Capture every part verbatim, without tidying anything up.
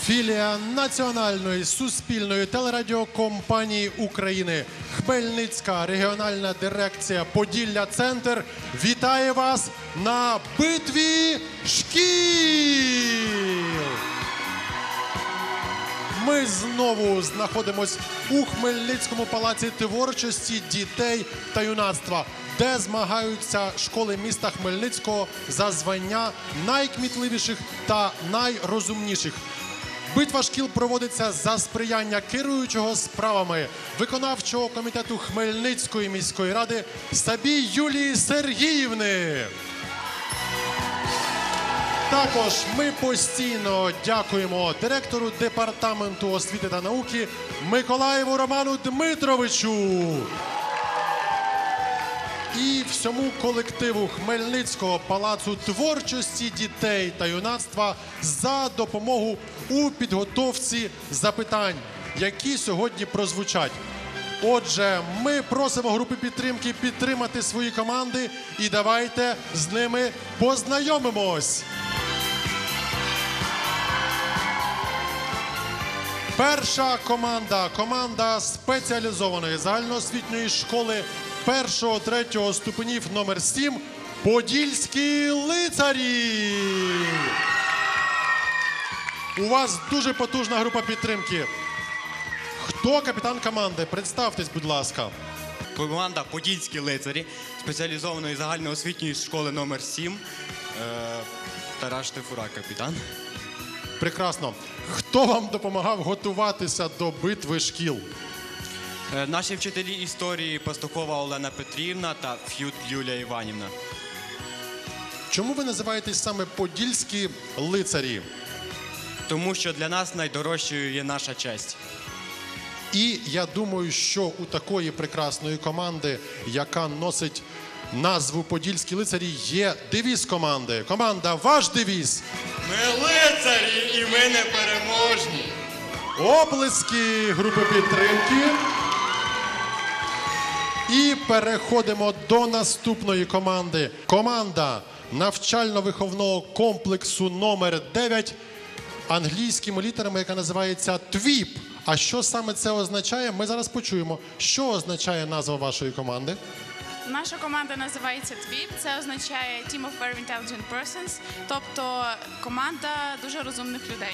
Філія Національної суспільної телерадіокомпанії України, Хмельницька регіональна дирекція Поділля-Центр вітає вас на битві шкіл! Ми знову знаходимось у Хмельницькому палаці творчості дітей та юнацтва, де змагаються школи міста Хмельницького за звання найкмітливіших та найрозумніших. Битва шкіл проводиться за сприяння керуючого справами виконавчого комітету Хмельницької міської ради Сабій Юлії Сергіївни. Також ми постійно дякуємо директору департаменту освіти та науки Миколаєву Роману Дмитровичу і всьому колективу Хмельницького палацу творчості дітей та юнацтва за допомогу у підготовці запитань, які сьогодні прозвучать. Отже, ми просимо групи підтримки підтримати свої команди і давайте з ними познайомимось. Перша команда – команда спеціалізованої загальноосвітньої школи першого-третього ступенів номер сім «Подільські лицарі». У вас дуже потужна група підтримки. Хто капітан команди? Представтесь, будь ласка. Команда «Подільські лицарі» спеціалізованої загальноосвітньої школи номер сім. Тарас Штифура, капітан. Прекрасно. Хто вам допомагав готуватися до битви шкіл? Наші вчителі історії Пастухова Олена Петрівна та Ф'ют Юлія Іванівна. Чому ви називаєтесь саме «Подільські лицарі»? Тому що для нас найдорожчою є наша честь. І я думаю, що у такої прекрасної команди, яка носить назву «Подільські лицарі», є девіз команди. Команда, ваш девіз? Ми лицарі і ми непереможні. Оплески групи підтримки. І переходимо до наступної команди. Команда навчально-виховного комплексу номер дев'ять англійськими літерами, яка називається «ТВІП». А що саме це означає, ми зараз почуємо. Що означає назва вашої команди? Наша команда називається ТВІП. Це означає Team of Very Intelligent Persons, тобто команда дуже розумних людей.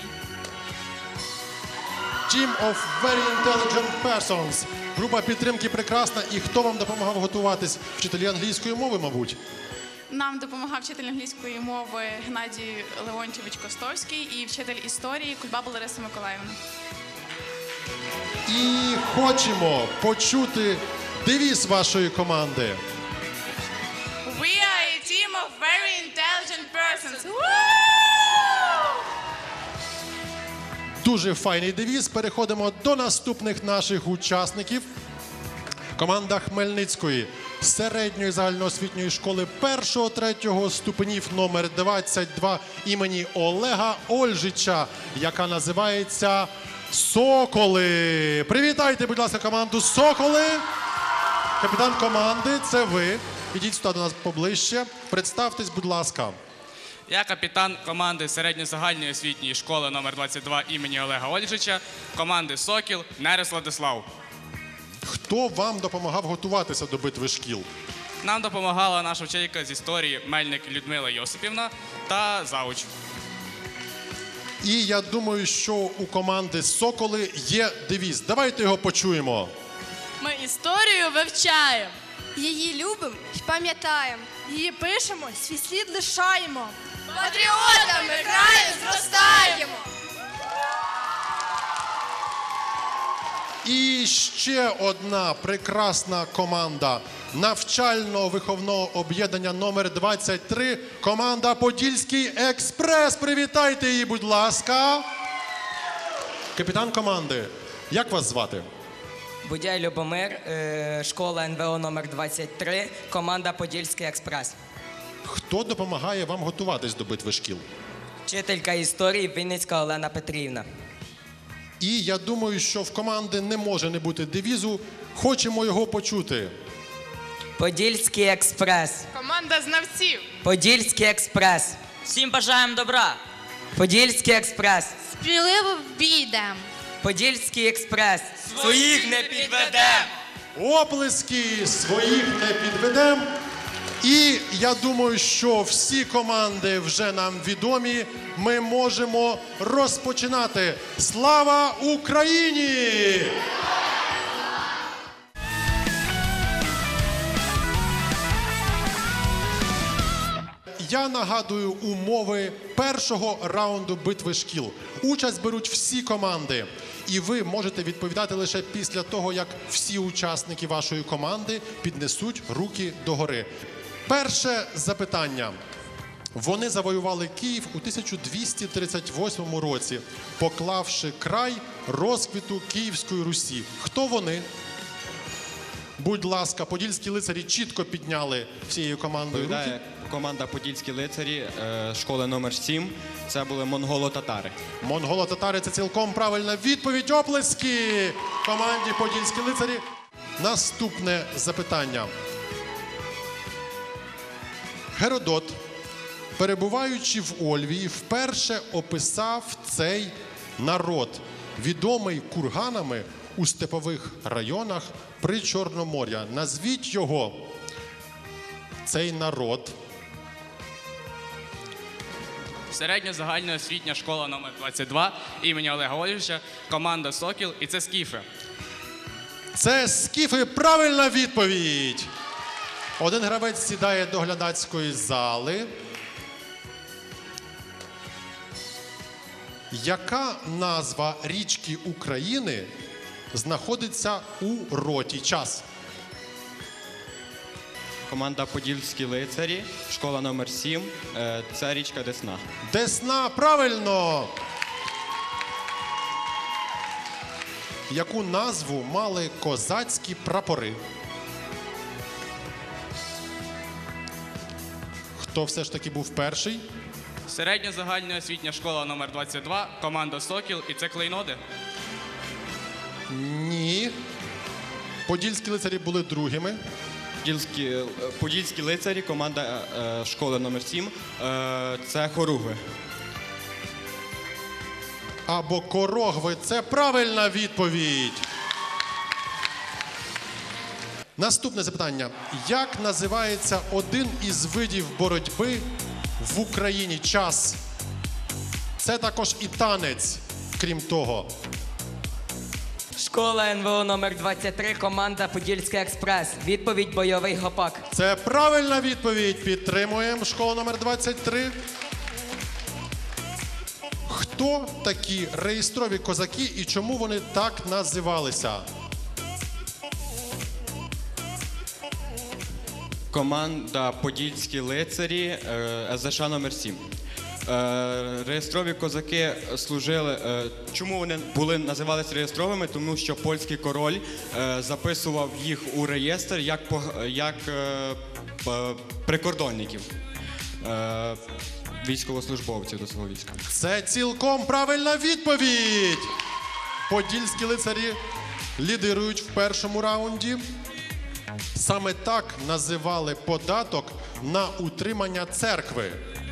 Team of Very Intelligent Persons. Група підтримки прекрасна. І хто вам допомагав готуватись? Вчителі англійської мови, мабуть? Нам допомагав вчитель англійської мови Геннадій Леонтьович Костовський і вчитель історії Кульбаба Лариса Миколаївна. І хочемо почути девіз вашої команди. We are a team of very intelligent persons. Дуже файний девіз. Переходимо до наступних наших учасників. Команда Хмельницької середньої загальноосвітньої школи першого-третього ступенів номер двадцять два імені Олега Ольжича, яка називається «Соколи». Привітайте, будь ласка, команду «Соколи». Капітан команди – це ви. Ідіть сюди до нас поближче. Представтесь, будь ласка. Я капітан команди середньо-загальної освітньої школи номер двадцять два імені Олега Ольжича, команди «Сокіл» Нерес Владислав. Хто вам допомагав готуватися до битви шкіл? Нам допомагала наша вчителька з історії Мельник Людмила Йосипівна та завуч. І я думаю, що у команди «Соколи» є девіз. Давайте його почуємо. Ми історію вивчаємо. Її любимо і пам'ятаємо. Її пишемо, свій слід лишаємо. Патріотами краю зростаємо. І ще одна прекрасна команда навчально-виховного об'єднання номер двадцять три. Команда «Подільський експрес». Привітайте її, будь ласка. Капітан команди, як вас звати? Будяй Любомир, е, школа ен ве о номер двадцять три, команда «Подільський експрес». Хто допомагає вам готуватись до битви шкіл? Вчителька історії Вінницька Олена Петрівна. І я думаю, що в команди не може не бути девізу. Хочемо його почути. Подільський експрес. Команда знавців. Подільський експрес. Всім бажаємо добра. Подільський експрес. Сміливо в бій йдем. Подільський експрес. Своїх не підведем. Оплески своїх не підведем. І я думаю, що всі команди вже нам відомі. Ми можемо розпочинати. Слава Україні! Я нагадую умови першого раунду битви шкіл. Участь беруть всі команди. І ви можете відповідати лише після того, як всі учасники вашої команди піднесуть руки догори. Перше запитання. Вони завоювали Київ у тисяча двісті тридцять восьмому році, поклавши край розквіту Київської Русі. Хто вони? Будь ласка, подільські лицарі чітко підняли всією командою руки. Відповідає команда Подільські лицарі е, школи номер сім. Це були монголо-татари. Монголо-татари – це цілком правильна відповідь. Оплески команді Подільські лицарі. Наступне запитання. Геродот, перебуваючи в Ольвії, вперше описав цей народ, відомий курганами у степових районах при Чорномор'я. Назвіть його, цей народ. Середньозагальноосвітня школа номер двадцять два імені Олега Ольжича, команда «Сокіл» і це скіфи. Це скіфи. Правильна відповідь. Один гравець сідає до глядацької зали. Яка назва річки України знаходиться у роті? Час. Команда Подільські лицарі, школа номер сім. Е, це річка Десна. Десна. Правильно. Яку назву мали козацькі прапори? Хто все ж таки був перший? Середньозагальноосвітня школа номер двадцять два, команда «Сокіл» і це клейноди. Ні. Подільські лицарі були другими. Подільські, е, Подільські лицарі, команда е, школи номер сім. Е, це хоругви. Або корогви. Це правильна відповідь. Наступне запитання. Як називається один із видів боротьби в Україні? Час. Це також і танець, крім того. Школа ен ве о номер двадцять три, команда Подільський експрес. Відповідь бойовий гопак. Це правильна відповідь. Підтримуємо школу номер двадцять три. Хто такі реєстрові козаки і чому вони так називалися? Команда Подільські лицарі, е, ес де ша номер сім. Е, реєстрові козаки служили. Е, чому вони були називалися реєстровими? Тому що польський король е, записував їх у реєстр як, по- як е, п- прикордонників, е, військовослужбовців до свого війська. Це цілком правильна відповідь. Подільські лицарі лідирують в першому раунді. Саме так називали податок на утримання церкви.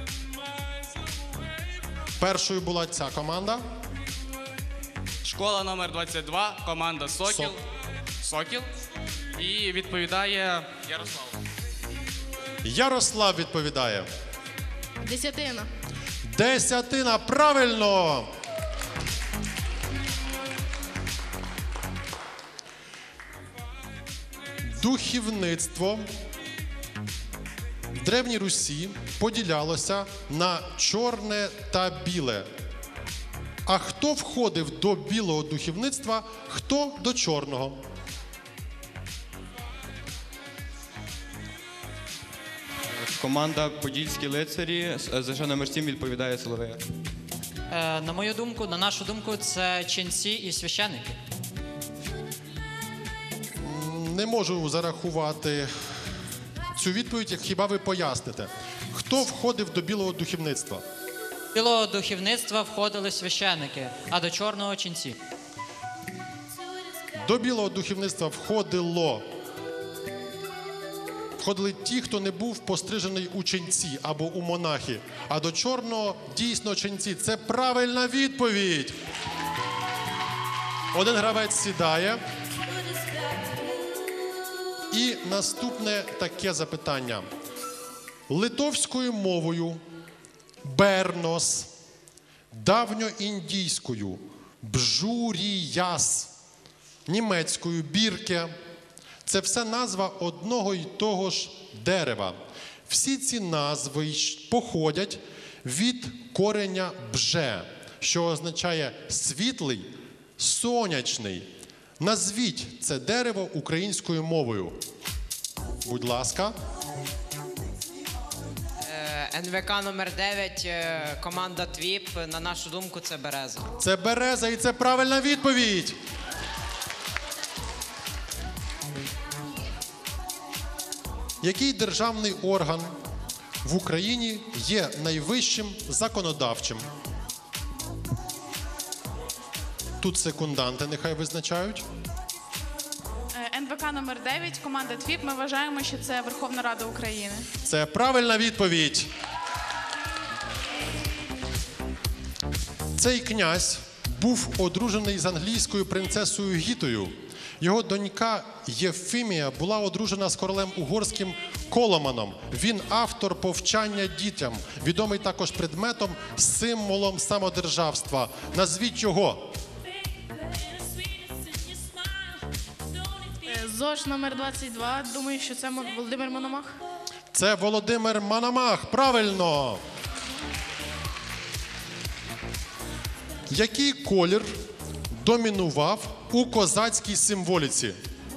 Першою була ця команда. Школа номер двадцять два, команда «Сокіл». Сок. «Сокіл». І відповідає Ярослав. Ярослав відповідає. Десятина. Десятина. Правильно. Духівництво в Древній Русі поділялося на чорне та біле. А хто входив до білого духівництва, хто до чорного? Команда Подільські лицарі, ес де ша номер сім відповідає Соловея. Е, на мою думку, на нашу думку, це ченці і священики. Не можу зарахувати цю відповідь, як хіба ви поясните. Хто входив до білого духівництва? До білого духовництва входили священики, а до чорного ченці. До білого духівництва входило входили ті, хто не був пострижений у ченці або у монахи. А до чорного дійсно ченці. Це правильна відповідь. Один гравець сідає. І наступне таке запитання. Литовською мовою бернос, давньоіндійською бжуріяс, німецькою бірке – це все назва одного й того ж дерева. Всі ці назви походять від кореня бже, що означає світлий, сонячний. Назвіть це дерево українською мовою. Будь ласка. ен ве ка номер дев'ять, команда ТВІП, на нашу думку, це береза. Це береза і це правильна відповідь. Який державний орган в Україні є найвищим законодавчим? Тут секунданти нехай визначають. Е, ен ве ка номер дев'ять, команда ТВІП. Ми вважаємо, що це Верховна Рада України. Це правильна відповідь. Цей князь був одружений з англійською принцесою Гітою. Його донька Євфімія була одружена з королем угорським Коломаном. Він автор повчання дітям, відомий також предметом, символом самодержавства. Назвіть його. ЗОЖ номер двадцять два. Думаю, що це Володимир Мономах. Це Володимир Мономах. Правильно. Який колір домінував у козацькій символіці?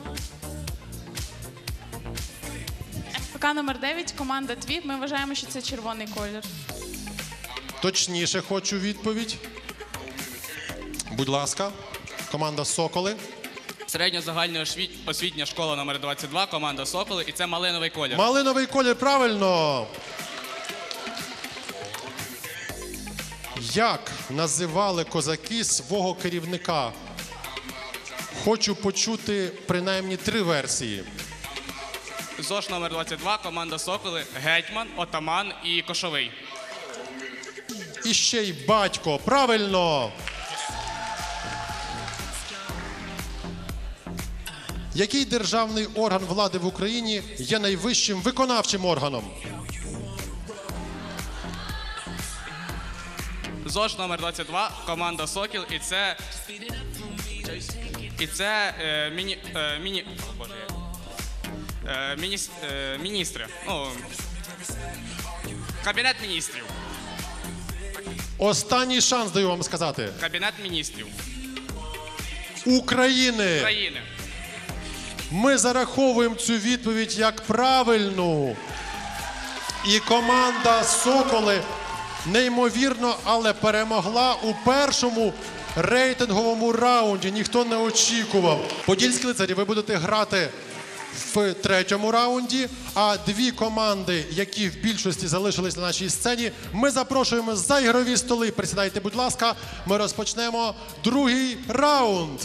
ен ве ка номер дев'ять, команда ТВІП. Ми вважаємо, що це червоний колір. Точніше хочу відповідь. Будь ласка, команда «Соколи». Середньозагальна освітня школа номер двадцять два, команда Соколи, і це малиновий колір. Малиновий колір, правильно. Як називали козаки свого керівника? Хочу почути принаймні три версії. ЗОЖ номер двадцять два, команда Соколи, гетьман, отаман і кошовий. І ще й батько, правильно. Який державний орган влади в Україні є найвищим виконавчим органом? ЗОЖ номер двадцять два, команда Сокіл, і це... І це е, міні... Е, міні... О, Боже, як? Е, мініс... е, міністри. Ну, Кабінет міністрів. Останній шанс даю вам сказати. Кабінет міністрів. України. України. Ми зараховуємо цю відповідь як правильну. І команда «Соколи» неймовірно, але перемогла у першому рейтинговому раунді. Ніхто не очікував. Подільські лицарі, ви будете грати в третьому раунді, а дві команди, які в більшості залишились на нашій сцені, ми запрошуємо за ігрові столи. Присідайте, будь ласка, ми розпочнемо другий раунд.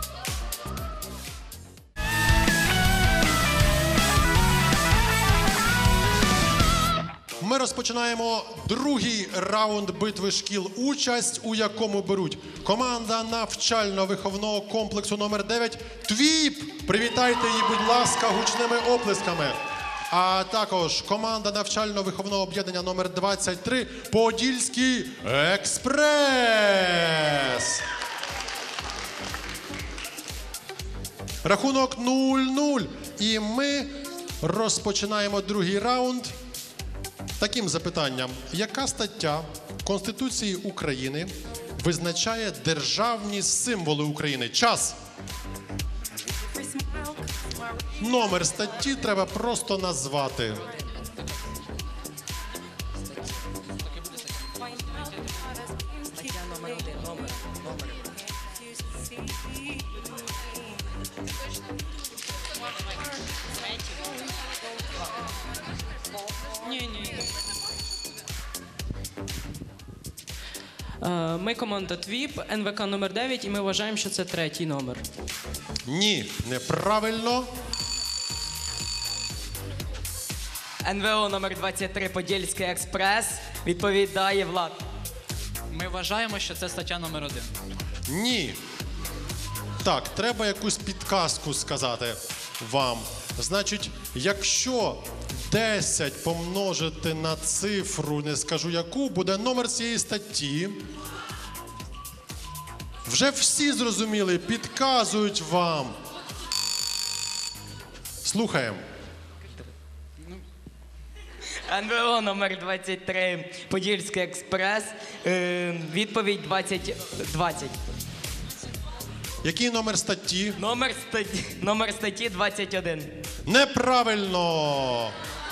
Ми розпочинаємо другий раунд битви шкіл, участь у якому беруть команда навчально-виховного комплексу номер дев'ять ТВІП. Привітайте її, будь ласка, гучними оплесками. А також команда навчально-виховного об'єднання номер двадцять три Подільський експрес. Рахунок нуль-нуль. І ми розпочинаємо другий раунд таким запитанням. Яка стаття Конституції України визначає державні символи України? Час. Номер статті треба просто назвати. Ми команда ТВІП, ен ве ка номер дев'ять, і ми вважаємо, що це третій номер. Ні, неправильно. ен ве о номер двадцять три Подільський експрес відповідає Влад. Ми вважаємо, що це стаття номер один. Ні. Так, треба якусь підказку сказати вам. Значить, якщо десять помножити на цифру, не скажу яку, буде номер цієї статті. Вже всі зрозуміли, підказують вам. Слухаємо. ен ве о номер двадцять три Подільський експрес. Е, відповідь двадцять двадцять. Який номер статті? Номер статті, номер статті двадцять один. Неправильно!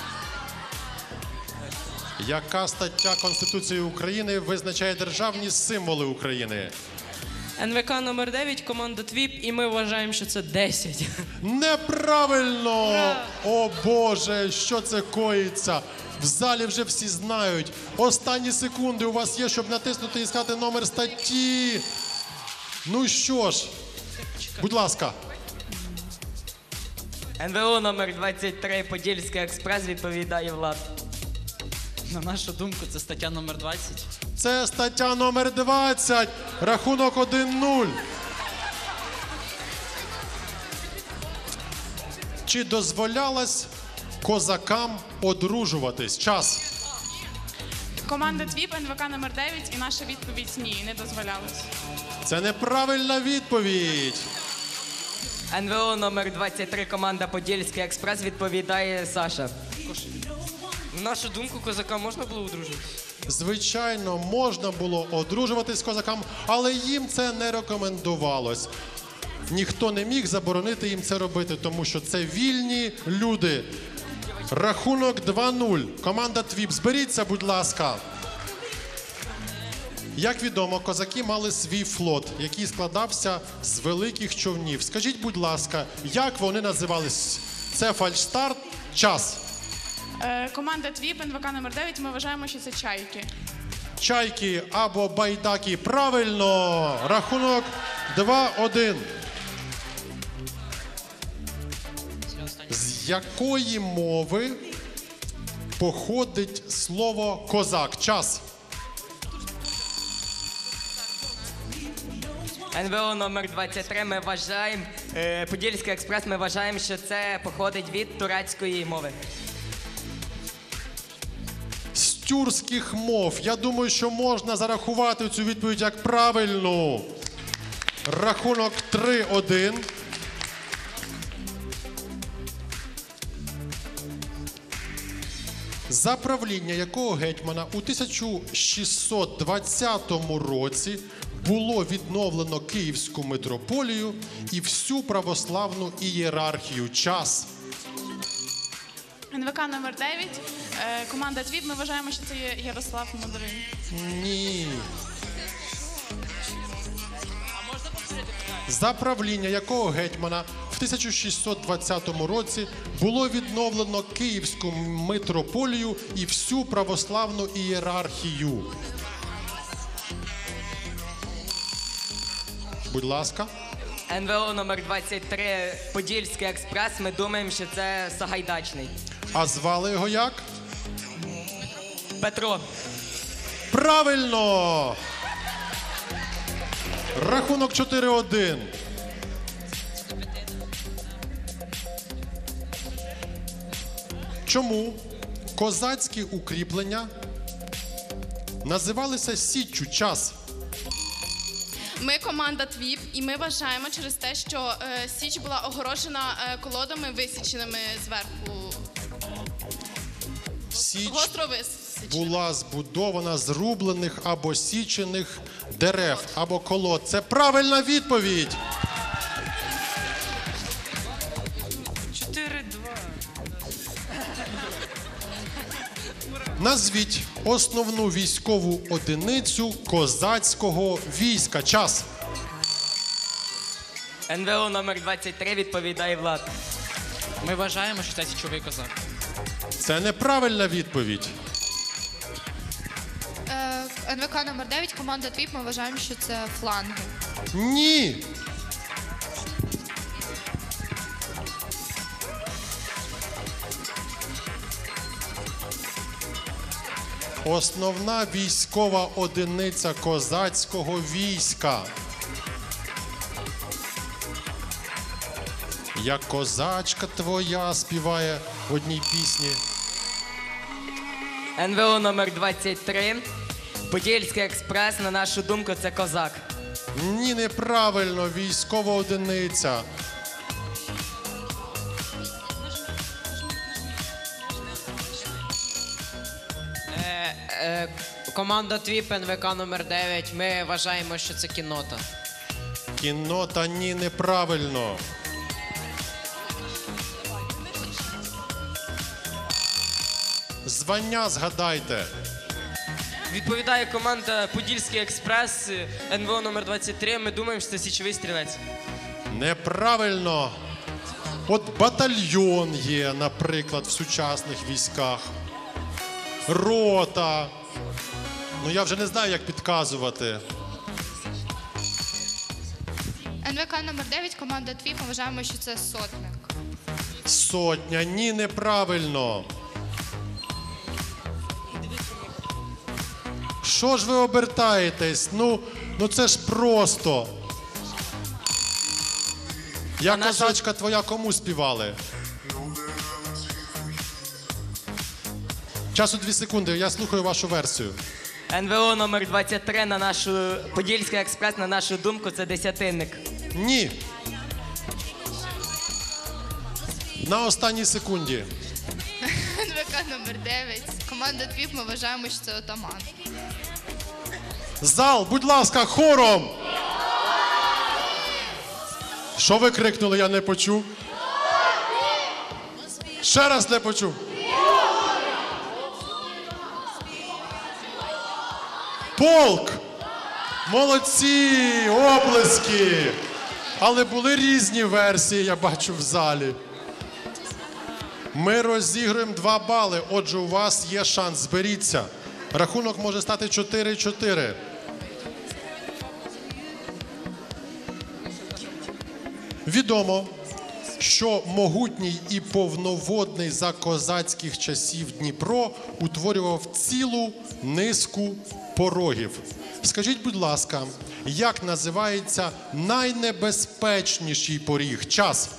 Яка стаття Конституції України визначає державні символи України? ен ве ка номер дев'ять, команда ТВІП, і ми вважаємо, що це десять. Неправильно! О Боже, що це коїться? В залі вже всі знають. Останні секунди у вас є, щоб натиснути і сказати номер статті. Ну що ж, будь ласка. ен ве о номер двадцять три Подільський експрес відповідає Влад. На нашу думку, це стаття номер двадцять. Це стаття номер двадцять. Рахунок один нуль. Чи дозволялось козакам одружуватись? Час. Команда ТВІП, ен ве ка номер дев'ять і наша відповідь ні, не дозволялось. Це неправильна відповідь. ен ве о номер двадцять три команда Подільський експрес відповідає Саша. На нашу думку, козакам можна було одружуватися? Звичайно, можна було одружуватись з козакам, але їм це не рекомендувалось. Ніхто не міг заборонити їм це робити, тому що це вільні люди. Рахунок два нуль. Команда ТВІП, зберіться, будь ласка. Як відомо, козаки мали свій флот, який складався з великих човнів. Скажіть, будь ласка, як вони називались? Це фальшстарт? Час. Е, команда ТВІП, ен ве ка номер дев'ять, ми вважаємо, що це чайки. Чайки або байдаки. Правильно! Рахунок два один. З якої мови походить слово козак? Час. ен ве о номер двадцять три ми вважаємо, е, Подільський експрес ми вважаємо, що це походить від турецької мови. З тюркських мов. Я думаю, що можна зарахувати цю відповідь як правильну. Рахунок три один. За правління якого гетьмана у тисяча шістсот двадцятому році було відновлено Київську митрополію і всю православну ієрархію? Час. ен ве ка номер дев'ять, е, команда ТВІП, ми вважаємо, що це є Ярослав Мудрий. Ні. За правління якого гетьмана в тисяча шістсот двадцятому році було відновлено Київську митрополію і всю православну ієрархію? Будь ласка. ен ве о номер двадцять три Подільський експрес, ми думаємо, що це Сагайдачний. А звали його як? Петро. Правильно! Рахунок чотири один. Чому козацькі укріплення називалися Січчю? Час. Ми команда ТВІП, і ми вважаємо через те, що е, Січ була огорожена е, колодами висіченими зверху. Січ Гостро висіченими. була збудована з рублених або січених дерев або колод. Це правильна відповідь. чотири два. Назвіть основну військову одиницю козацького війська. Час. ен ве о номер двадцять три відповідає Влад. Ми вважаємо, що це січовий козак. Це неправильна відповідь. ен ве ка номер дев'ять, команда ТВІП, ми вважаємо, що це фланги. Ні. Основна військова одиниця козацького війська. Як козачка твоя співає в одній пісні. ен ве о номер двадцять три. Подільський експрес, на нашу думку, це козак. Ні, неправильно, військова одиниця. Е, е, команда ТВІП, ен ве ка номер дев'ять. Ми вважаємо, що це кіннота. Кіннота, ні, неправильно. Звання згадайте. Відповідає команда Подільський експрес, ен ве о номер двадцять три. Ми думаємо, що це січовий стрілець. Неправильно. От батальйон є, наприклад, в сучасних військах. Рота. Ну, я вже не знаю, як підказувати. ен ве ка номер дев'ять, команда ТВІП, ми вважаємо, що це сотник. Сотня. Ні, неправильно. Що ж ви обертаєтесь? Ну, ну це ж просто. Я козачка твоя кому співали? Часу дві секунди, я слухаю вашу версію. ен ве о номер двадцять три, на нашу... Подільський експрес, на нашу думку, це десятинник. Ні. На останній секунді. ен ве ка номер дев'ять, команда ТВІП, ми вважаємо, що це отаман. Зал, будь ласка, хором! Що ви крикнули, я не почув? Ще раз не почув. Полк! Молодці! Оплески! Але були різні версії, я бачу в залі. Ми розігруємо два бали, отже, у вас є шанс, зберіться. Рахунок може стати чотири-чотири. Відомо, що могутній і повноводний за козацьких часів Дніпро утворював цілу низку порогів. Скажіть, будь ласка, як називається найнебезпечніший поріг? Час.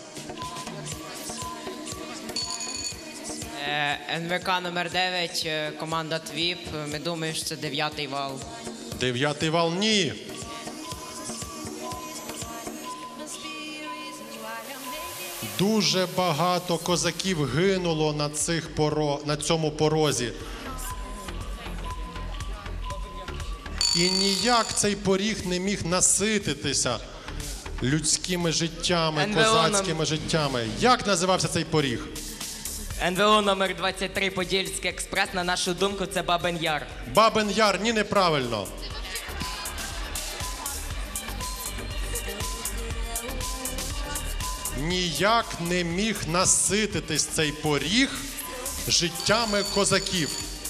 Е, ен ве ка номер дев'ять, е, команда ТВІП. Ми думаємо, що це дев'ятий вал. Дев'ятий вал – ні. Дуже багато козаків гинуло на, цих поро... на цьому порозі. І ніяк цей поріг не міг насититися людськими життями, ен ве о нам- козацькими життями. Як називався цей поріг? ен ве о номер двадцять три, Подільський експрес, на нашу думку, це Бабин Яр. Бабин Яр, ні, неправильно. Ніяк не міг насититись цей поріг життями козаків.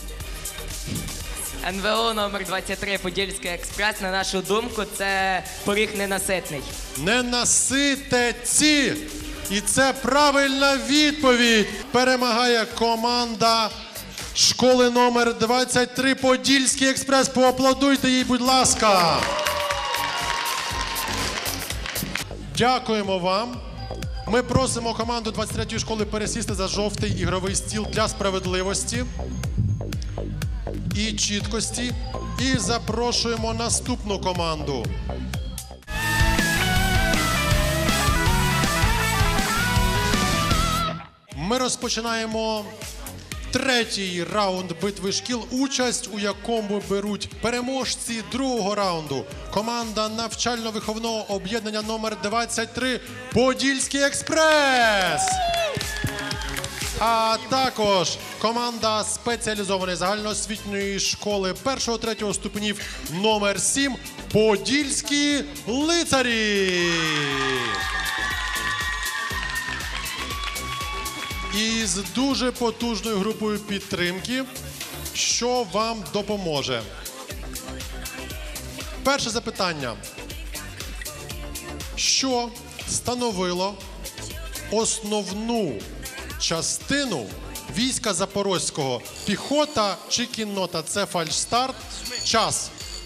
ен ве о номер двадцять три, Подільський експрес, на нашу думку, це поріг ненаситний. Ненаситеці! І це правильна відповідь. Перемагає команда школи номер двадцять три Подільський експрес. Поаплодуйте їй, будь ласка. Дякуємо вам. Ми просимо команду двадцять третьої школи пересісти за жовтий ігровий стіл для справедливості і чіткості. І запрошуємо наступну команду. Ми розпочинаємо третій раунд битви шкіл, участь у якому беруть переможці другого раунду. Команда навчально-виховного об'єднання номер двадцять три Подільський експрес. А також команда спеціалізованої загальноосвітньої школи першого-третього ступенів номер сім Подільські лицарі. І з дуже потужною групою підтримки, що вам допоможе. Перше запитання. Що становило основну частину війська Запорозького. Піхота чи кіннота? Це фальшстарт. Час.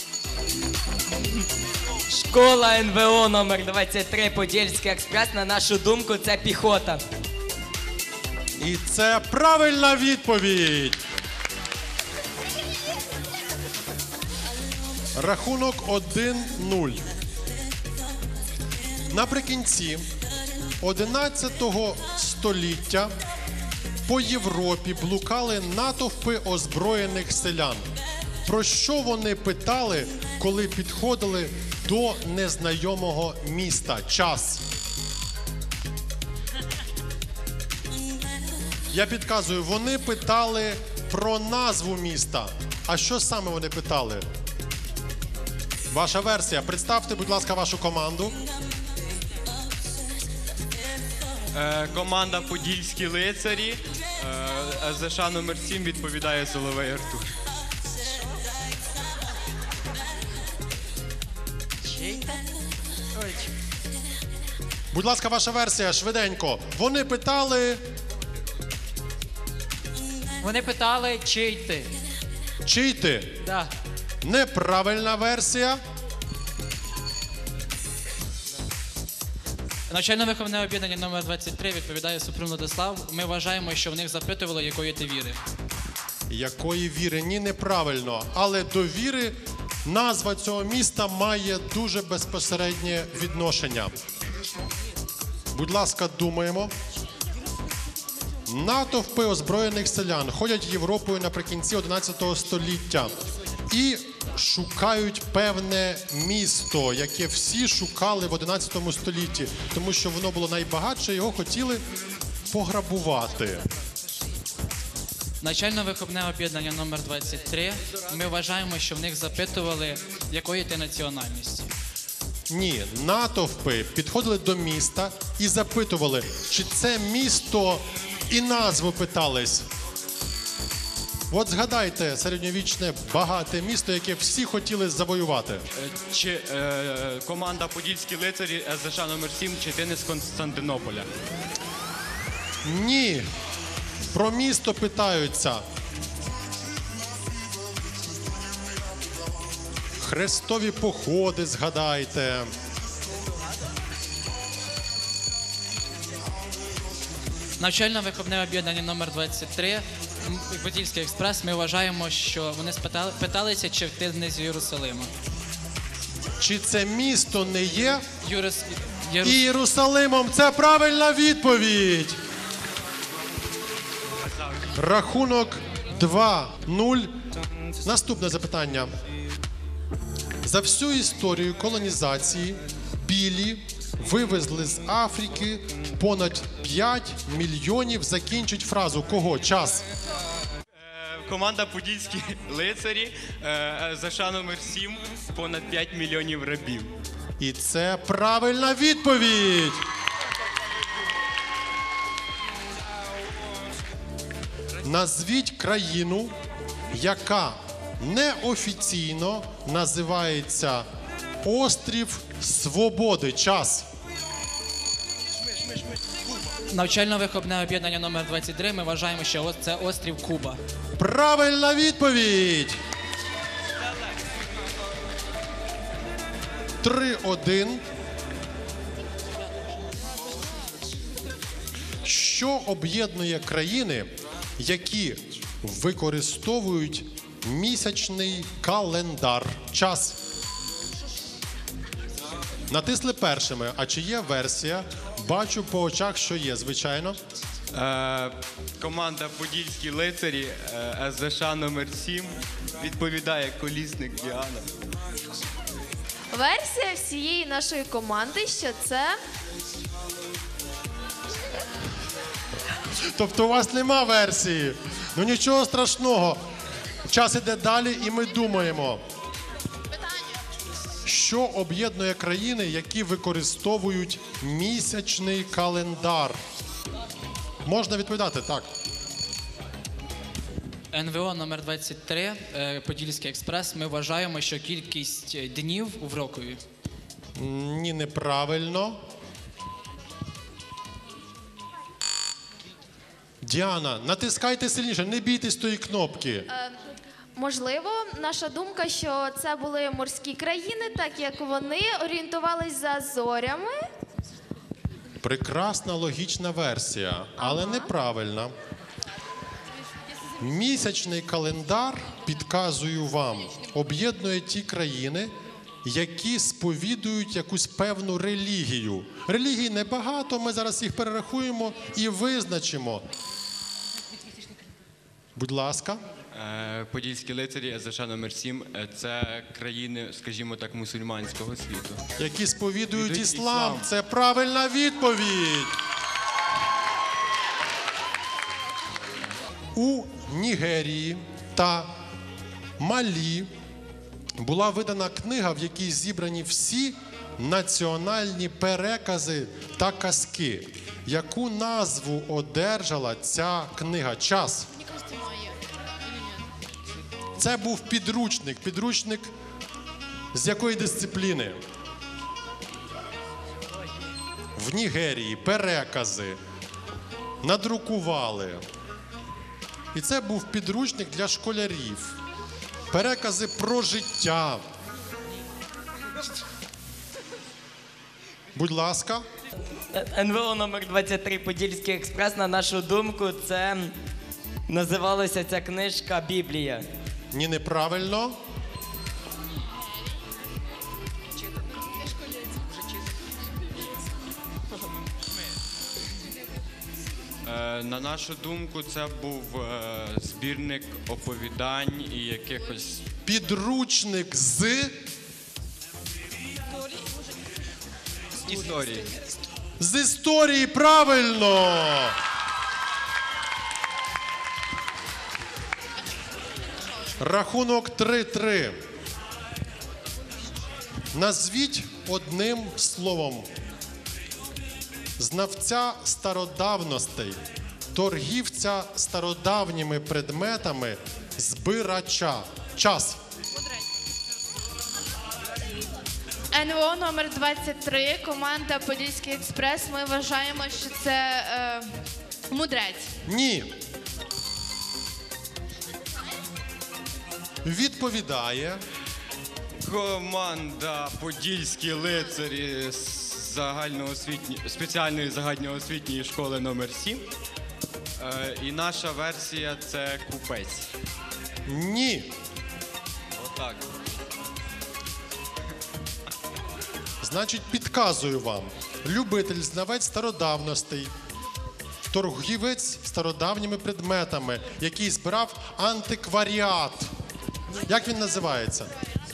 Школа ен ве о номер двадцять три Подільський експрес, на нашу думку, це піхота. І це правильна відповідь. Рахунок один нуль. Наприкінці одинадцятого століття по Європі блукали натовпи озброєних селян. Про що вони питали, коли підходили до незнайомого міста? Час. Я підказую, вони питали про назву міста. А що саме вони питали? Ваша версія. Представте, будь ласка, вашу команду. Е, команда Подільські лицарі. Е, ес зет ша номер сім відповідає Соловей Артур. Будь ласка, ваша версія, швиденько. Вони питали, Вони питали, чий ти. чий ти? Да. Неправильна версія. Навчально-виховне об'єднання номер двадцять три відповідає Супрун Владислав. Ми вважаємо, що в них запитували, якої ти віри. Якої віри? Ні, неправильно. Але до віри назва цього міста має дуже безпосереднє відношення. Будь ласка, думаємо. Натовпи озброєних селян ходять Європою наприкінці одинадцятого століття і шукають певне місто, яке всі шукали в одинадцятому столітті, тому що воно було найбагатше, його хотіли пограбувати. Навчально-виховне об'єднання номер двадцять три. Ми вважаємо, що в них запитували, якої ти національності. Ні, натовпи підходили до міста і запитували, чи це місто, і назву питались. От згадайте середньовічне багате місто, яке всі хотіли завоювати. Е, чи е, команда Подільські лицарі ес зет ша номер сім, чи ти не з Константинополя? Ні, про місто питаються. Хрестові походи згадайте. Навчально-виховне об'єднання номер двадцять три, м, Подільський експрес. Ми вважаємо, що вони спитали, питалися, чи ти не з Єрусалима. Чи це місто не є Юрис... Єрус... Єрусалимом? Це правильна відповідь. Рахунок два нуль. Наступне запитання. За всю історію колонізації білі вивезли з Африки понад п'ять мільйонів. Закінчить фразу. Кого? Час. Е, команда Подільські лицарі е, ес зет ша номер сім, понад п'ять мільйонів рабів. І це правильна відповідь. Назвіть країну, яка неофіційно називається Острів Свободи. Час. Навчально-виховне об'єднання номер двадцять три. Ми вважаємо, що ось це острів Куба. Правильна відповідь. три один. Що об'єднує країни, які використовують місячний календар? Час. Натисли першими. А чи є версія? Бачу по очах, що є, звичайно. Е, команда Подільські лицарі е, ес зет ша номер сім відповідає колісник Діана. Версія всієї нашої команди, що це Тобто у вас нема версії. Ну нічого страшного. Час іде далі і ми думаємо. Що об'єднує країни, які використовують місячний календар? Можна відповідати, так. ен ве о номер двадцять три, е, Подільський експрес. Ми вважаємо, що кількість днів в рокові. Ні, неправильно. Діана, натискайте сильніше, не бійтесь тої кнопки. Е, можливо, наша думка, що це були морські країни, так як вони орієнтувались за зорями. Прекрасна логічна версія, але Ага. неправильна. Місячний календар, підказую вам, об'єднує ті країни, які сповідують якусь певну релігію. Релігій небагато, ми зараз їх перерахуємо і визначимо. Будь ласка. Е, Подільські лицарі, ес зе ша номер сім е, це країни, скажімо так, мусульманського світу. Які сповідують Ідуть іслам. іслам. Це правильна відповідь. У Нігерії та Малі була видана книга, в якій зібрані всі національні перекази та казки. Яку назву одержала ця книга? Час. Це був підручник. Підручник з якої дисципліни? В Нігерії перекази надрукували. І це був підручник для школярів. Перекази про життя. Будь ласка. ен ве о номер двадцять три Подільський експрес, на нашу думку, це називалася ця книжка Біблія. Ні, неправильно. Е, На нашу думку, це був е, збірник оповідань і якихось Підручник з історій. з історії. Правильно. Рахунок три-три. Назвіть одним словом знавця стародавностей, торгівця стародавніми предметами, збирача. Час. ен ве о номер двадцять три, команда Подільський експрес. Ми вважаємо, що це е, мудрець. Ні. Відповідає Команда Подільські лицарі з загальноосвітні... спеціальної загальноосвітньої школи номер сім. Е, І наша версія це купець. ні. Отак. Значить, підказую вам. Любитель, знавець стародавностей, торгівець стародавніми предметами, який збирав антикваріат. Як він називається?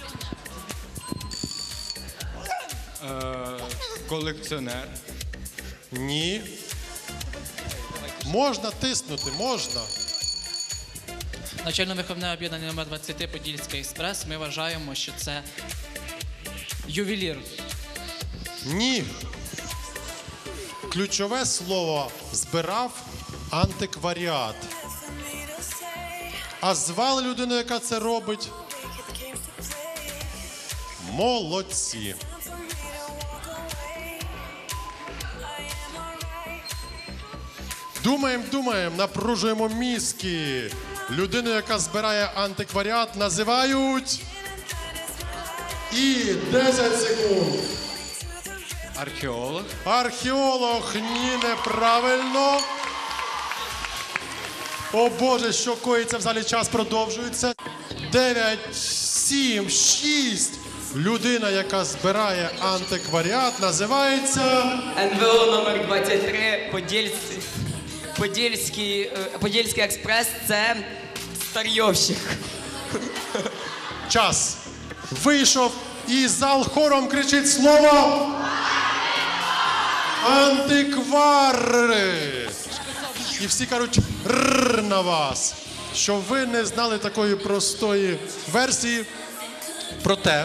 Е, Колекціонер. Ні. Можна тиснути, можна. Навчально-виховне об'єднання номер двадцять три Подільський експрес. Ми вважаємо, що це ювелір. Ні. Ключове слово збирав антикваріат. А звали людину, яка це робить? Молодці. Думаємо, думаємо, напружуємо мізки. Людину, яка збирає антикваріат, називають. І десять секунд. Археолог. Археолог, ні, неправильно. О Боже, що коїться в залі, час продовжується. Дев'ять, сім, шість. Людина, яка збирає антикваріат, називається... ен ве о номер двадцять три Подільський, Подільський, е, Подільський експрес – це старйовщик. Час. Вийшов і зал хором кричить слово антиквари. І всі кажуть «рррр» на вас, що ви не знали такої простої версії. Проте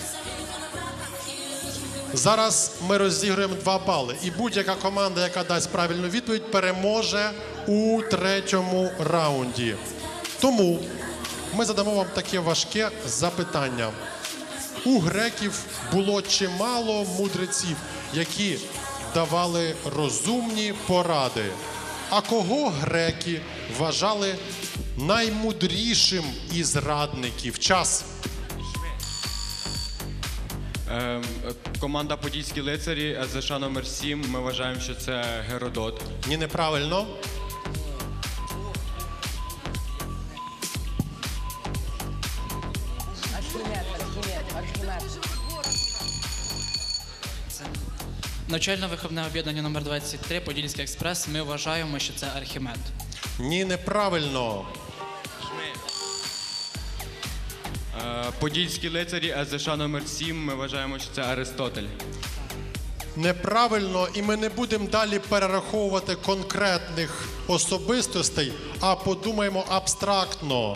зараз ми розіграємо два бали. І будь-яка команда, яка дасть правильну відповідь, переможе у третьому раунді. Тому ми задамо вам таке важке запитання. У греків було чимало мудреців, які давали розумні поради. А кого греки вважали наймудрішим із радників? Час. Ем, команда Подільські лицарі, СЗШ номер сім. Ми вважаємо, що це Геродот. Ні, неправильно. Навчально-виховне об'єднання номер двадцять три Подільський експрес. Ми вважаємо, що це Архімед. Ні, неправильно. Е, Подільські лицарі, СЗШ номер сім. Ми вважаємо, що це Аристотель. Неправильно, і ми не будемо далі перераховувати конкретних особистостей, а подумаємо абстрактно.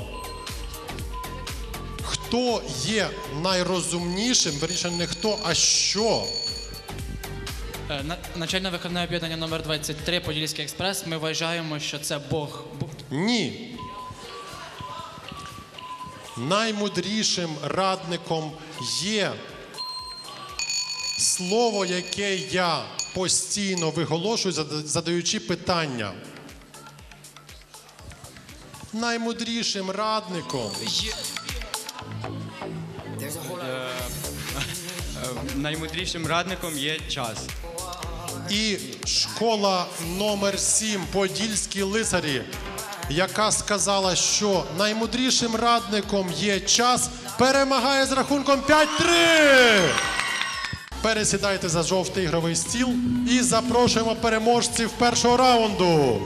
Хто є найрозумнішим, верніше не хто, а що? Е, на- Навчально-виховне об'єднання номер двадцять три Подільський експрес. Ми вважаємо, що це Бог. Бог. Ні. Наймудрішим радником є слово, яке я постійно виголошую, зада- задаючи питання. Наймудрішим радником Наймудрішим радником є час. і школа номер сім Подільські лицарі, яка сказала, що наймудрішим радником є час, перемагає з рахунком п'ять три. Пересідайте за жовтий ігровий стіл і запрошуємо переможців першого раунду.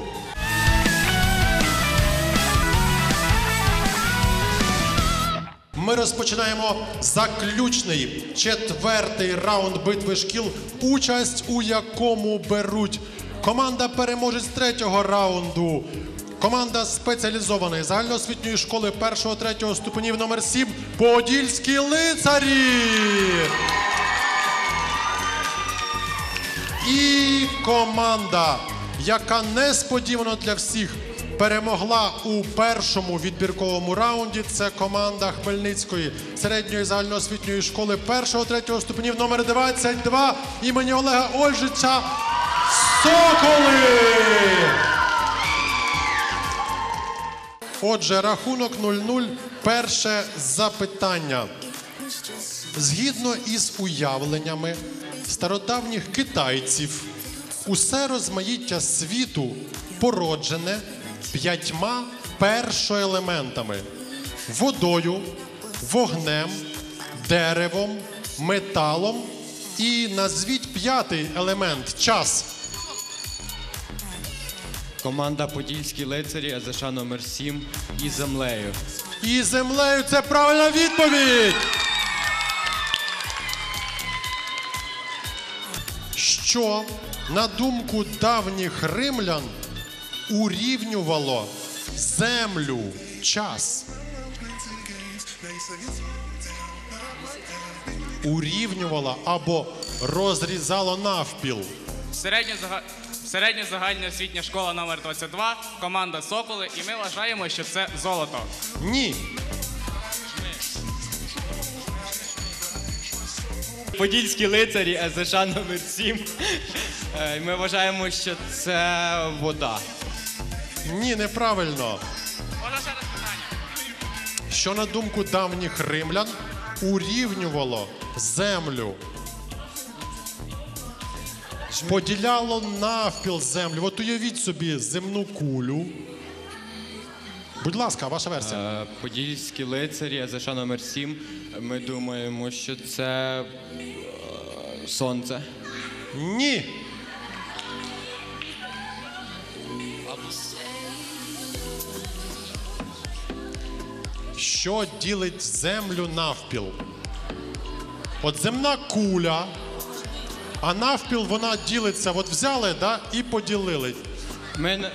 Ми розпочинаємо заключний четвертий раунд битви шкіл, участь у якому беруть команда переможець третього раунду, команда спеціалізованої загальноосвітньої школи першого-третього ступенів номер сім Подільські лицарі. І команда, яка несподівано для всіх перемогла у першому відбірковому раунді, це команда Хмельницької середньої загальноосвітньої школи першого-третього ступенів номер двадцять два імені Олега Ольжича «Соколи». Отже, рахунок нуль нуль. Перше запитання. Згідно із уявленнями стародавніх китайців, усе розмаїття світу породжене п'ятьма першоелементами – водою, вогнем, деревом, металом і назвіть п'ятий елемент – час. Команда Подільські лицарі, СЗШ номер сім і землею. І землею – це правильна відповідь! Що, на думку давніх римлян, урівнювало землю, час? Урівнювало або розрізало навпіл. Середня, зага... Середня загальноосвітня школа номер двадцять два, команда Соколи, і ми вважаємо, що це золото. Ні. Подільські лицарі, СЗШ номер сім. Е, Ми вважаємо, що це вода. Ні, неправильно. Можна ще раз питання? Що, на думку давніх римлян, урівнювало землю? Поділяло навпіл землю. От уявіть собі земну кулю. Будь ласка, ваша версія. Е, Подільські лицарі, СЗШ номер сім. Ми думаємо, що це е, сонце. Ні. Що ділить землю навпіл? От земна куля, а навпіл вона ділиться. От взяли, да, і поділили. Ми... не-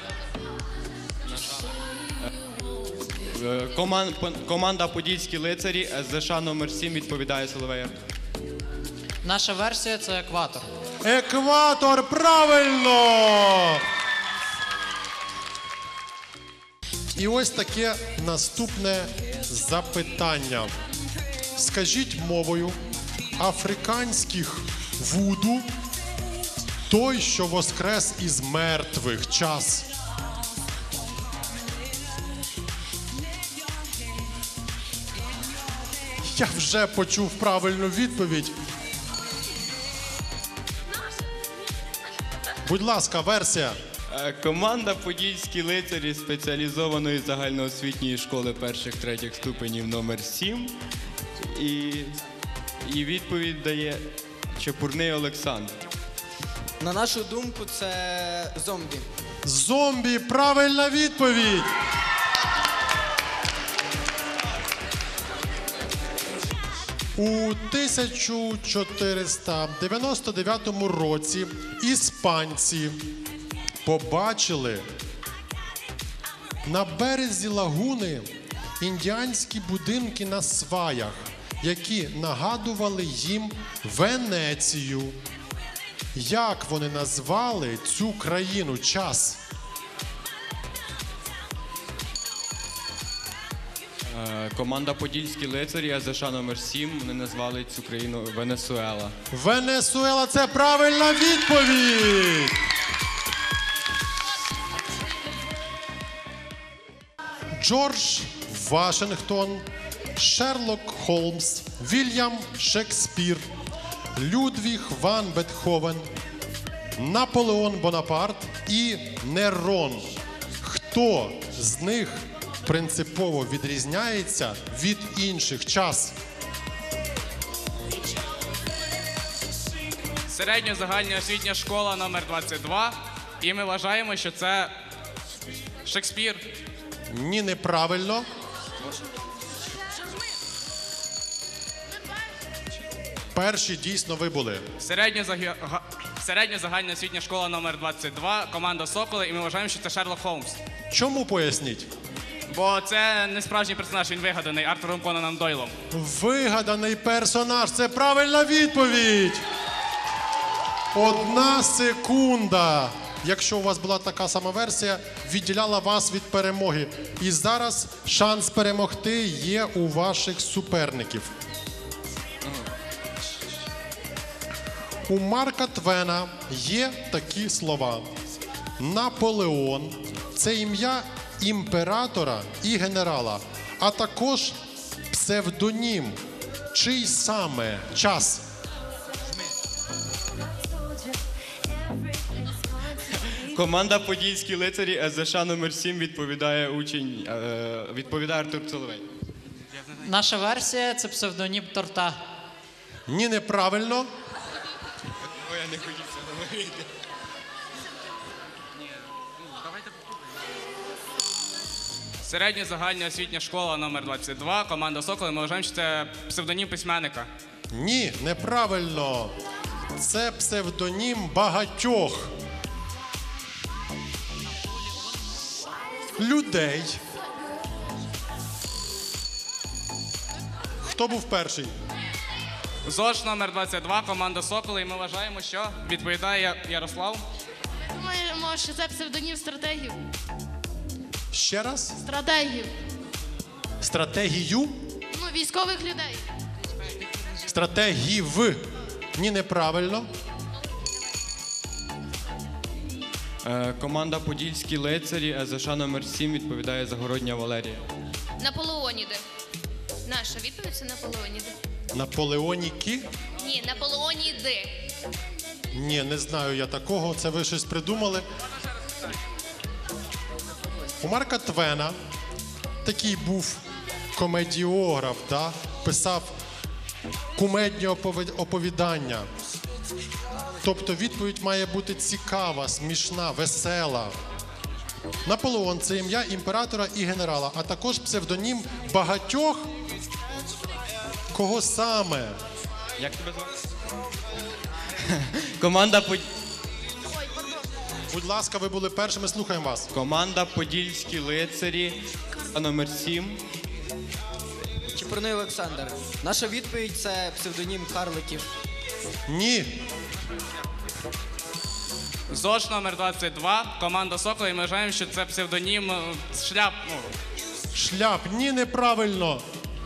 Е, коман- пон- Команда Подільські лицарі, СЗШ номер сім відповідає Соловеєр. Наша версія це екватор. Екватор, правильно! І ось таке наступне запитання. Скажіть мовою африканських вуду той, що воскрес із мертвих, час. Я вже почув правильну відповідь. Будь ласка, версія. Е, Команда Подільські лицарі спеціалізованої загальноосвітньої школи перших-третіх ступенів номер сім. І, і відповідь дає Чепурний Олександр. На нашу думку, це зомбі. Зомбі, правильна відповідь. У тисяча чотириста дев'яносто дев'ятому році іспанці побачили на березі лагуни індіанські будинки на сваях, які нагадували їм Венецію. Як вони назвали цю країну? Час. Е, Команда Подільські лицарі, ес де ша номер сім, вони назвали цю країну Венесуела. Венесуела – це правильна відповідь! Джордж Вашингтон, Шерлок Холмс, Вільям Шекспір, Людвіг ван Бетховен, Наполеон Бонапарт і Нерон. Хто з них принципово відрізняється від інших? Час. Середньозагальноосвітня школа номер двадцять два. І ми вважаємо, що це Шекспір. Ні, неправильно. Перші дійсно ви були. Середньозагі- га- Середньозагальноосвітня школа номер двадцять два. Команда Соколи. І ми вважаємо, що це Шерлок Холмс. Чому, поясніть? Бо це не справжній персонаж, він вигаданий Артуром Конаном Дойлом. Вигаданий персонаж. Це правильна відповідь. Одна секунда. Якщо у вас була така сама версія, відділяла вас від перемоги. І зараз шанс перемогти є у ваших суперників. У Марка Твена є такі слова. Наполеон – це ім'я імператора і генерала, а також псевдонім. Чий саме? Час. Команда Подільські лицарі, ес де ша номер сім, відповідає учень, е, відповідає Артур Соловей. Наша версія це псевдонім торта. Ні, неправильно. Ой, я не хотів це говорити. Середньозагальноосвітня школа номер двадцять два. Команда Соколи. Ми вважаємо, що це псевдонім письменника. Ні, неправильно. Це псевдонім багатьох людей. Хто був перший? ЗОЖ номер двадцять два. Команда Соколи. І ми вважаємо, що відповідає Ярослав. Думаємо, що це псевдонім стратегів. Ще раз? Стратегів. Стратегію? Ну, військових людей. Стратегів. Ні, неправильно. Е, Команда Подільські лицарі, ес де ша номер сім, відповідає Загородня Валерія. Наполеоніди. Наша відповідь це Наполеоніди. Наполеоніки? Ні, Наполеоніди. Ні, не знаю я такого. Це ви щось придумали. У Марка Твена такий був комедіограф, да? Писав кумедні опові- оповідання. Тобто відповідь має бути цікава, смішна, весела. Наполеон – це ім'я імператора і генерала, а також псевдонім багатьох. Кого саме? Як тебе звати? Команда Под... Будь ласка, ви були першими, слухаємо вас. Команда Подільські лицарі, номер сім. Чепурний Олександр. Наша відповідь це псевдонім карликів. Ні. ЗОЖ номер двадцять два. Команда Соколи. І ми вважаємо, що це псевдонім е, шляп. Ну, Шляп. Ні, неправильно.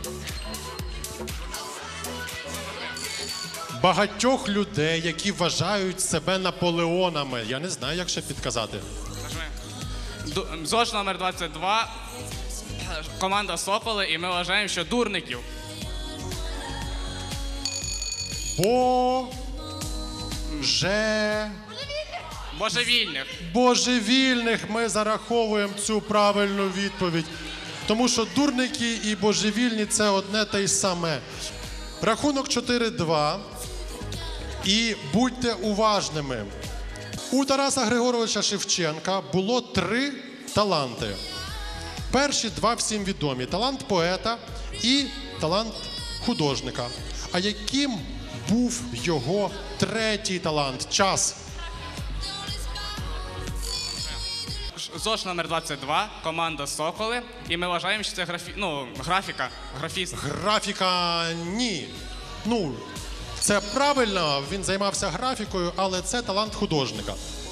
Багатьох людей, які вважають себе Наполеонами. Я не знаю, як ще підказати. Ду- ЗОЖ номер двадцять два. Команда Соколи. І ми вважаємо, що дурників. Боже... Божевільних. Божевільних ми зараховуємо цю правильну відповідь. Тому що дурники і божевільні – це одне те й саме. Рахунок чотири-два. І будьте уважними. У Тараса Григоровича Шевченка було три таланти. Перші два всім відомі. Талант поета і талант художника. А яким був його третій талант? Час. ЗОЖ номер двадцять два, команда Соколи. І ми вважаємо, що це графі... ну, графіка, графіст. Графіка ні. Ну, це правильно, він займався графікою, але це талант художника.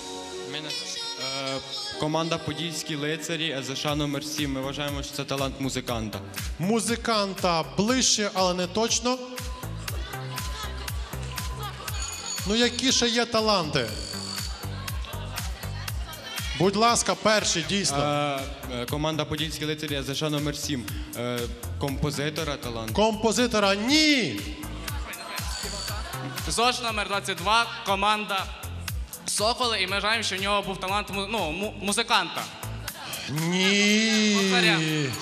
Е, команда Подільські лицарі, ес зе ша номер сім. Ми вважаємо, що це талант музиканта. Музиканта ближче, але не точно. Ну, які ще є таланти? Будь ласка, перший, дійсно. Е, е, команда Подільські лицарі, ес зе ша номер сім. Е, композитора талант. Композитора ні. ЗОЖ номер двадцять два, команда Соколи. І ми вважаємо, що в нього був талант му- ну, му- музиканта. Ні. Повторяю.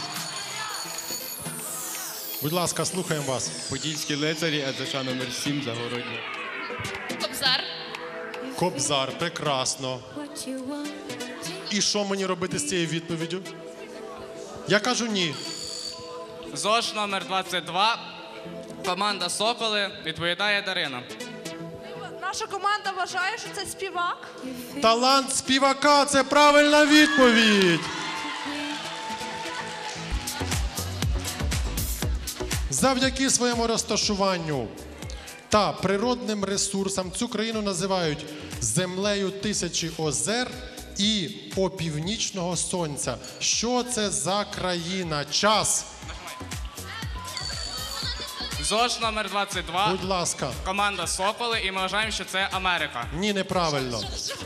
Будь ласка, слухаємо вас. Подільські лицарі, ес зе ша номер сім, Загородня. Кобзар. Кобзар, прекрасно. І що мені робити з цією відповіддю? Я кажу ні. ЗОЖ номер двадцять два, команда Соколи. Відповідає Дарина. Наша команда вважає, що це співак. Талант співака – це правильна відповідь. Завдяки своєму розташуванню та природним ресурсам цю країну називають землею тисячі озер і опівнічного сонця. Що це за країна? Час. ЗОЖ номер двадцять два, Будь ласка. команда Соколи. І ми вважаємо, що це Америка. Ні, неправильно.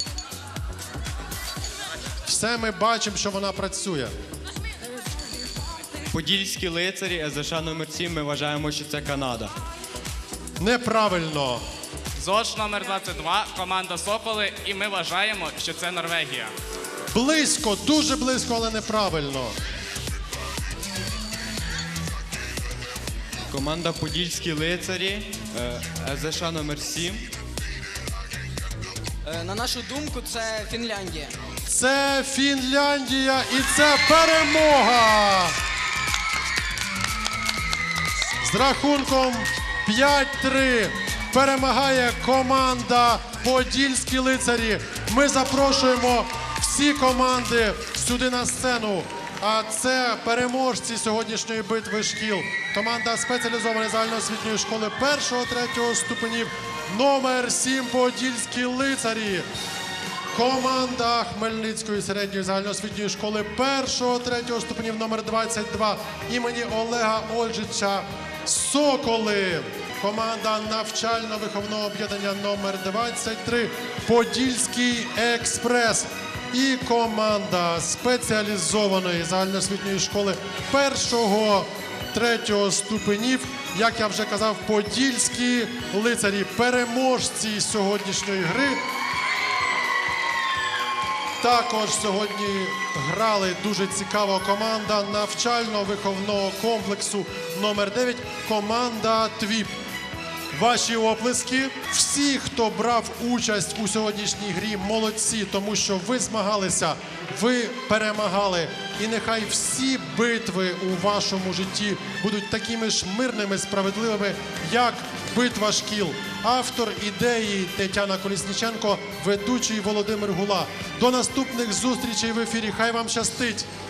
Все ми бачимо, що вона працює. Подільські лицарі, ес зе ша номер сім. Ми вважаємо, що це Канада. Неправильно. ЗОЖ номер двадцять два, команда Соколи. І ми вважаємо, що це Норвегія. Близько, дуже близько, але неправильно. Команда Подільські лицарі, е, ес зе ша номер сім. Е, На нашу думку, це Фінляндія. Це Фінляндія і це перемога! З рахунком п'ять-три перемагає команда Подільські лицарі. Ми запрошуємо всі команди сюди на сцену. А це переможці сьогоднішньої битви шкіл. Команда спеціалізованої загальноосвітньої школи першого-третього ступенів номер сім Подільські лицарі. Команда Хмельницької середньої загальноосвітньої школи першого-третього ступенів номер двадцять два імені Олега Ольжича Соколи. Команда навчально-виховного об'єднання номер двадцять три Подільський експрес. І команда спеціалізованої загальноосвітньої школи першого-третього ступенів, як я вже казав, Подільські лицарі. Переможці сьогоднішньої гри. Також сьогодні грали дуже цікава команда навчально-виховного комплексу номер дев'ять, команда ТВІП. Ваші оплески. Всі, хто брав участь у сьогоднішній грі, молодці, тому що ви змагалися, ви перемагали. І нехай всі битви у вашому житті будуть такими ж мирними, справедливими, як битва шкіл. Автор ідеї Тетяна Колісніченко, ведучий Володимир Гула. До наступних зустрічей в ефірі. Хай вам щастить!